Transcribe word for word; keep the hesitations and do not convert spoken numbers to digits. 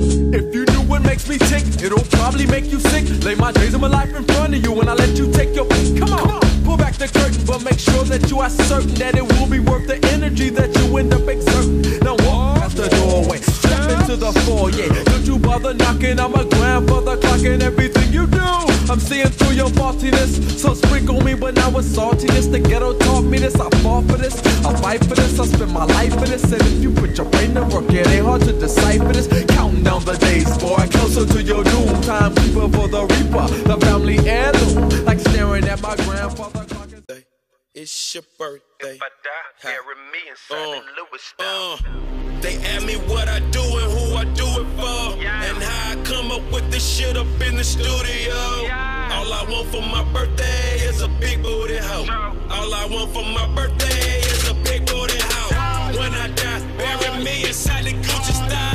If you knew what makes me tick, it'll probably make you sick. Lay my days of my life in front of you and I let you take your pick. Come on, come on, pull back the curtain, but make sure that you are certain that it will be worth the energy that you end up exerting. Now walk past the doorway, step into the foyer. Don't you bother knocking, I'm a grandfather clocking everything you do. I'm seeing through your faultiness, so sprinkle me but now with saltiness. The ghetto taught me this, I fought for this, I fight for this, I spend my life for this. And if you put your brain to work, it ain't hard to decipher this. Counting down the days, boy, closer to your doom. Time keeper for the reaper, the family heirloom. Like staring at my grandfather clocking. It's your birthday. If I die, carry me inside uh, the Louis style. Uh, they ask me what I do and who I do it for, yeah. And how I come up with this shit up in the studio. Yeah. All I want for my birthday is a big booty hoe. No. All I want for my birthday is a big booty hoe. No. When I die, bury me inside the Gucci style.